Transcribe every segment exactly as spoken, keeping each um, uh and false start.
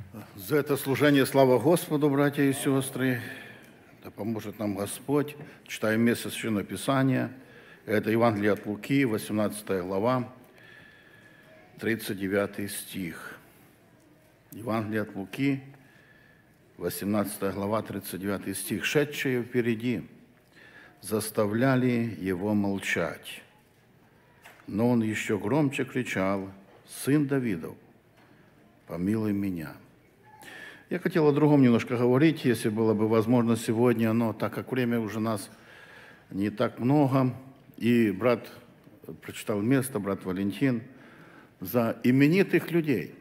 За это служение слава Господу, братья и сестры. Да поможет нам Господь. Читаем место Священного Писания. Это Евангелие от Луки, восемнадцатая глава, тридцать девятый стих. Евангелие от Луки, восемнадцатая глава, тридцать девятый стих. «Шедшие впереди заставляли его молчать, но он еще громче кричал: „Сын Давидов, помилуй меня“». Я хотел о другом немножко говорить, если было бы возможно сегодня, но так как время уже нас не так много, и брат прочитал место, брат Валентин, за именитых людей.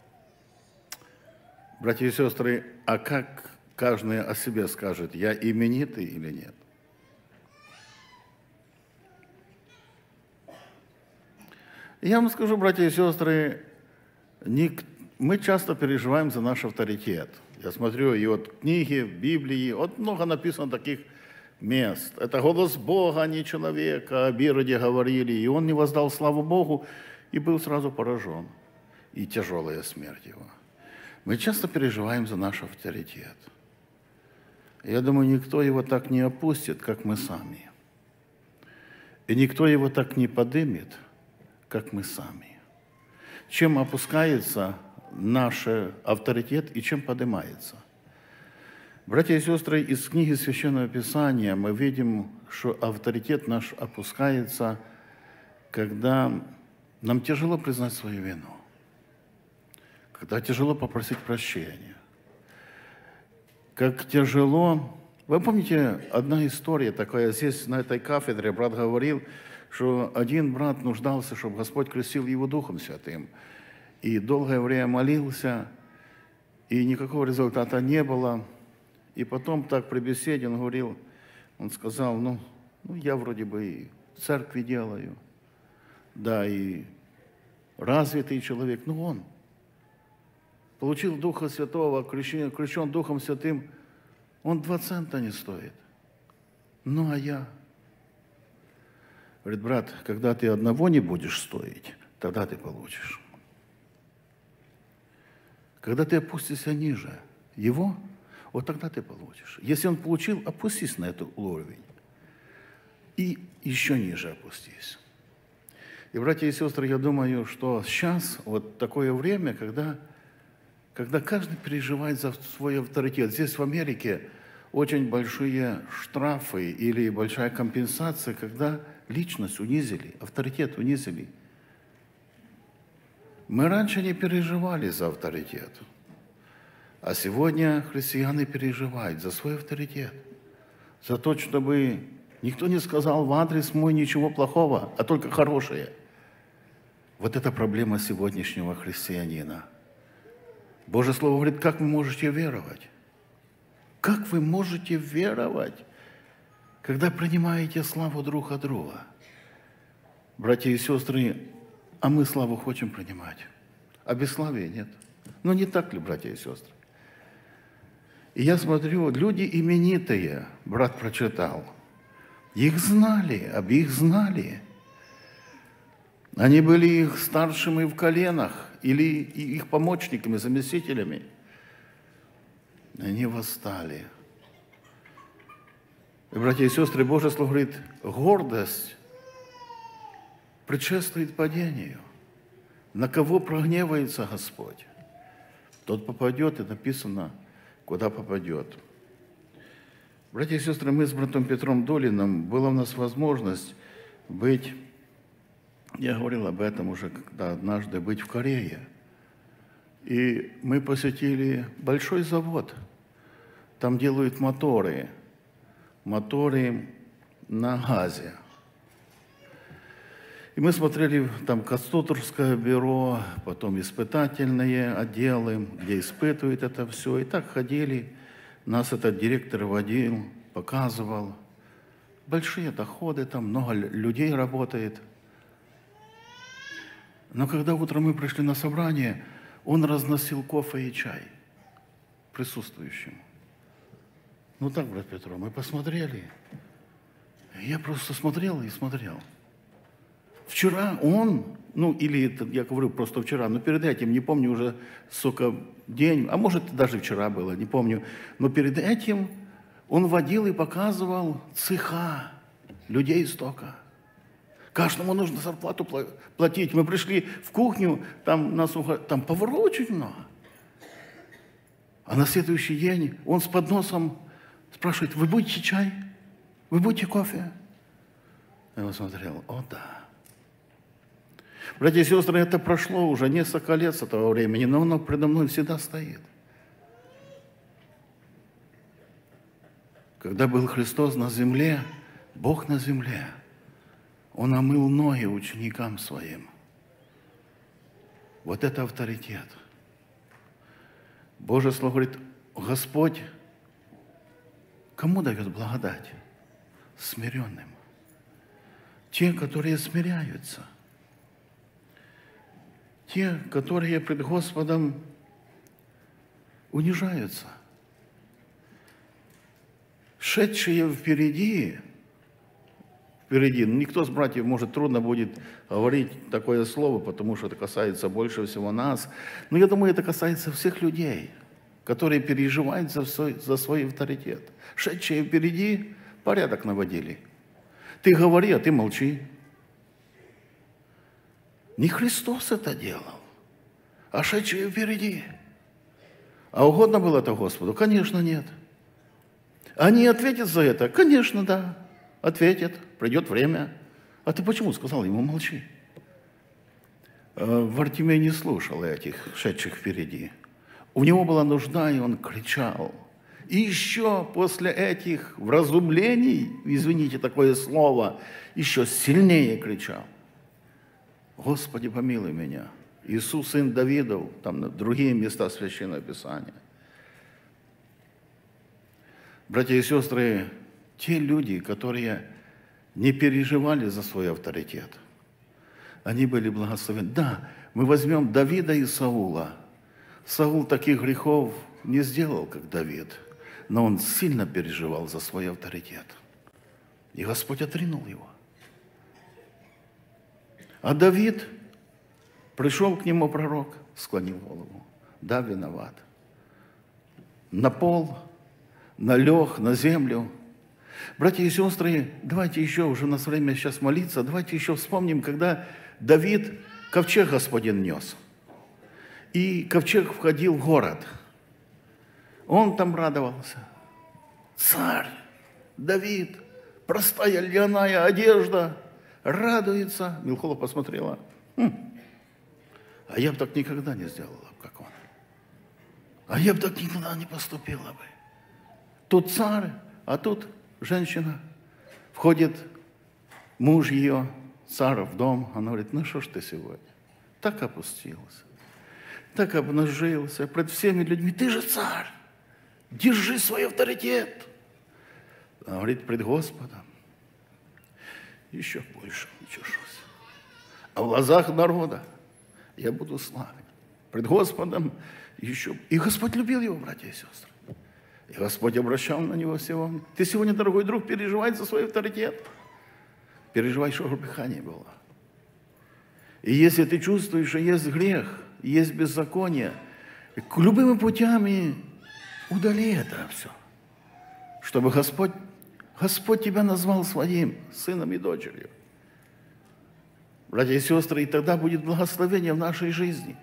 Братья и сестры, а как каждый о себе скажет, я именитый или нет? Я вам скажу, братья и сестры, никто мы часто переживаем за наш авторитет. Я смотрю и от книги, в Библии, вот много написано таких мест. Это голос Бога, а не человека. Об Ироде говорили, и он не воздал славу Богу, и был сразу поражен. И тяжелая смерть его. Мы часто переживаем за наш авторитет. Я думаю, никто его так не опустит, как мы сами. И никто его так не подымет, как мы сами. Чем опускается наш авторитет и чем поднимается. Братья и сестры, из книги Священного Писания мы видим, что авторитет наш опускается, когда нам тяжело признать свою вину, когда тяжело попросить прощения, как тяжело... Вы помните, одна история такая, здесь на этой кафедре брат говорил, что один брат нуждался, чтобы Господь крестил его Духом Святым. И долгое время молился, и никакого результата не было. И потом так при беседе он говорил, он сказал, ну, ну я вроде бы и в церкви делаю, да, и развитый человек, ну он получил Духа Святого, крещен, крещен Духом Святым, он два цента не стоит. Ну, а я? Говорит, брат, когда ты одного не будешь стоить, тогда ты получишь. Когда ты опустишься ниже его, вот тогда ты получишь. Если он получил, опустись на этот уровень. И еще ниже опустись. И, братья и сестры, я думаю, что сейчас вот такое время, когда, когда каждый переживает за свой авторитет. Здесь в Америке очень большие штрафы или большая компенсация, когда личность унизили, авторитет унизили. Мы раньше не переживали за авторитет, а сегодня христиане переживают за свой авторитет, за то, чтобы никто не сказал в адрес мой ничего плохого, а только хорошее. Вот это проблема сегодняшнего христианина. Божье Слово говорит, как вы можете веровать? Как вы можете веровать, когда принимаете славу друг от друга? Братья и сестры, а мы славу хотим принимать, а бесславия нет. Ну не так ли, братья и сестры? И я смотрю, люди именитые, брат прочитал, их знали, об их знали. Они были их старшими в коленах или их помощниками, заместителями. Они восстали. И, братья и сестры, Божье Слово говорит, гордость предшествует падению. На кого прогневается Господь, тот попадет, и написано, куда попадет. Братья и сестры, мы с братом Петром Долиным, была у нас возможность быть, я говорил об этом уже, когда однажды быть в Корее. И мы посетили большой завод. Там делают моторы, моторы на газе. И мы смотрели там конструкторское бюро, потом испытательные отделы, где испытывают это все. И так ходили, нас этот директор водил, показывал. Большие доходы, там много людей работает. Но когда утром мы пришли на собрание, он разносил кофе и чай присутствующим. Ну так, брат Петро, мы посмотрели. Я просто смотрел и смотрел. Вчера он ну, или, это, я говорю, просто вчера, но перед этим, не помню уже, сколько день, а может, даже вчера было, не помню, но перед этим он водил и показывал цеха людей столько. Каждому нужно зарплату платить. Мы пришли в кухню, там, нас, там поваров очень много. А на следующий день он с подносом спрашивает: вы будете чай? Вы будете кофе? Я его смотрел: о да. Братья и сестры, это прошло уже несколько лет с этого времени, но оно предо мной всегда стоит. Когда был Христос на земле, Бог на земле, Он омыл ноги ученикам Своим. Вот это авторитет. Божье Слово говорит: Господь кому дает благодать? Смиренным. Те, которые смиряются. Те, которые пред Господом унижаются. Шедшие впереди, впереди, никто из братьев, может, трудно будет говорить такое слово, потому что это касается больше всего нас, но я думаю, это касается всех людей, которые переживают за свой, за свой авторитет. Шедшие впереди порядок наводили. Ты говори, а ты молчи. Не Христос это делал, а шедшие впереди. А угодно было это Господу? Конечно, нет. Они ответят за это? Конечно, да. Ответят. Придет время. А ты почему сказал ему молчи? Вартимей не слушал этих, шедших впереди. У него была нужда, и он кричал. И еще после этих вразумлений, извините такое слово, еще сильнее кричал: Господи, помилуй меня. Иисус, сын Давидов, там другие места Священного Писания. Братья и сестры, те люди, которые не переживали за свой авторитет, они были благословенны. Да, мы возьмем Давида и Саула. Саул таких грехов не сделал, как Давид, но он сильно переживал за свой авторитет. И Господь отринул его. А Давид, пришел к нему пророк, склонил голову. Да, виноват. На пол, налег, на землю. Братья и сестры, давайте еще, уже у нас время сейчас молиться, давайте еще вспомним, когда Давид ковчег Господин нес. И ковчег входил в город. Он там радовался. Царь Давид, простая льняная одежда, радуется. Милхола посмотрела. Хм, а я бы так никогда не сделала, как он. А я бы так никогда не поступила бы. Тут царь, а тут женщина. Входит муж ее, царь, в дом. Она говорит: ну что ж ты сегодня? Так опустился, так обнажился пред всеми людьми. Ты же царь, держи свой авторитет. Она говорит: пред Господом еще больше не чешусь. А в глазах народа я буду славить. Пред Господом еще. И Господь любил его, братья и сестры. И Господь обращал на него сегодня. Ты сегодня, дорогой друг, переживай за свой авторитет. Переживай, что греха не было. И если ты чувствуешь, что есть грех, есть беззаконие, любыми путями удали это все. Чтобы Господь, Господь тебя назвал своим сыном и дочерью. Братья и сестры, и тогда будет благословение в нашей жизни.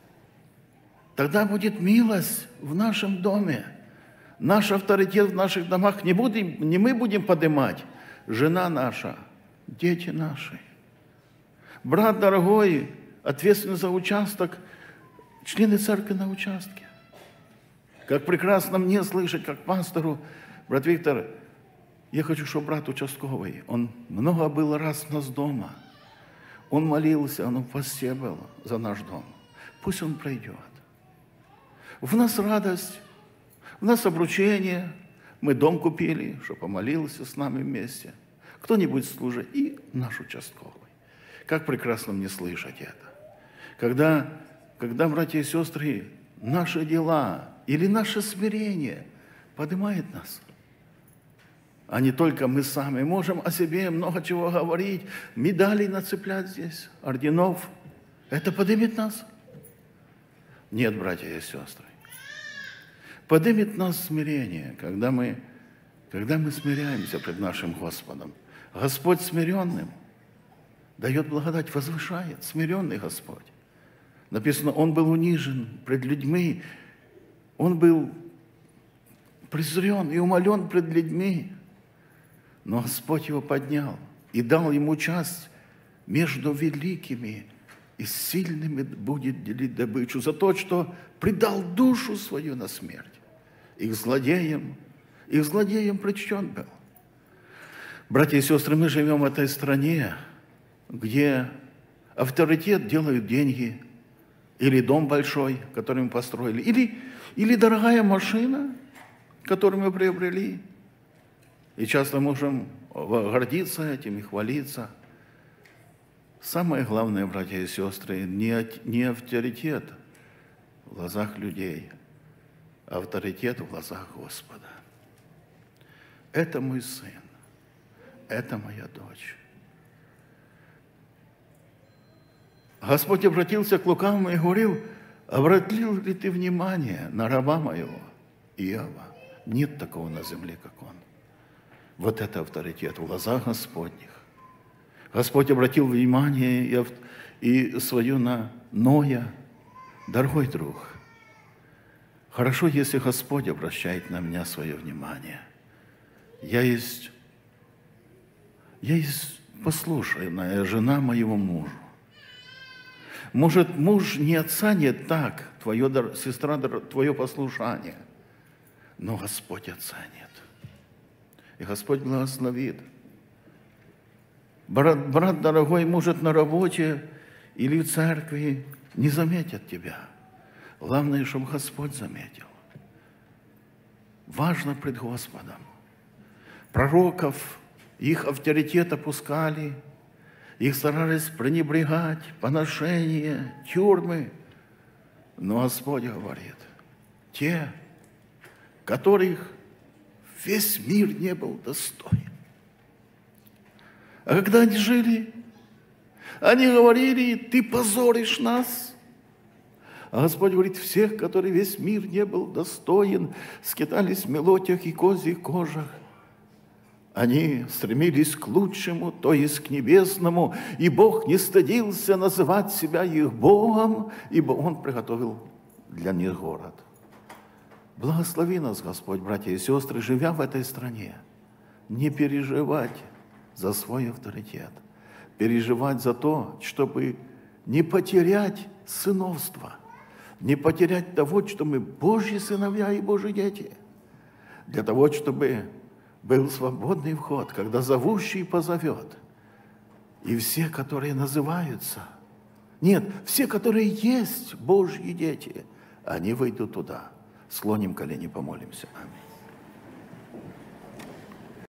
Тогда будет милость в нашем доме. Наш авторитет в наших домах не, будем, не мы будем поднимать, жена наша, дети наши. Брат дорогой, ответственный за участок, члены церкви на участке. Как прекрасно мне слышать, как пастору, брат Виктор, я хочу, чтобы брат участковый, он много был раз у нас дома. Он молился, он в посте был за наш дом. Пусть он пройдет. В нас радость, в нас обручение. Мы дом купили, чтобы помолился с нами вместе. Кто-нибудь служит, и наш участковый. Как прекрасно мне слышать это. Когда, когда, братья и сестры, наши дела или наше смирение поднимает нас, а не только мы сами. Можем о себе много чего говорить, медалей нацеплять здесь, орденов Это поднимет нас? Нет, братья и сестры. Поднимет нас смирение, когда мы, когда мы смиряемся пред нашим Господом. Господь смиренным дает благодать, возвышает. Смиренный Господь. Написано, Он был унижен пред людьми, Он был презрен и умолен пред людьми, но Господь Его поднял и дал Ему часть между великими, и сильными будет делить добычу за то, что предал душу свою на смерть. Их злодеем, их злодеем причтен был. Братья и сестры, мы живем в этой стране, где авторитет делают деньги, или дом большой, который мы построили, или, или дорогая машина, которую мы приобрели. И часто можем гордиться этим и хвалиться. Самое главное, братья и сестры, не, не авторитет в глазах людей, а авторитет в глазах Господа. Это мой сын, это моя дочь. Господь обратился к лукавому и говорил: обратил ли ты внимание на раба моего Иова? Нет такого на земле, как он. Вот это авторитет в глазах Господних. Господь обратил внимание и, и свое на Ноя. Дорогой друг, хорошо, если Господь обращает на меня свое внимание. Я есть, я есть послушная жена моего мужа. Может, муж не оценит так, твое, сестра, твое послушание, но Господь оценит. И Господь благословит. Брат, брат дорогой, может, на работе или в церкви не заметят тебя. Главное, чтобы Господь заметил. Важно пред Господом. Пророков, их авторитет опускали, их старались пренебрегать, поношения, тюрьмы. Но Господь говорит, те, которых весь мир не был достоин. А когда они жили, они говорили: ты позоришь нас. А Господь говорит: всех, которые весь мир не был достоин, скитались в мелотях и козьих кожах. Они стремились к лучшему, то есть к небесному, и Бог не стыдился называть себя их Богом, ибо Он приготовил для них город. Благослови нас, Господь, братья и сестры, живя в этой стране, не переживать за свой авторитет, переживать за то, чтобы не потерять сыновство, не потерять того, что мы Божьи сыновья и Божьи дети, для того, чтобы был свободный вход, когда зовущий позовет. И все, которые называются, нет, все, которые есть Божьи дети, они выйдут туда. Склоним колени, помолимся. Аминь.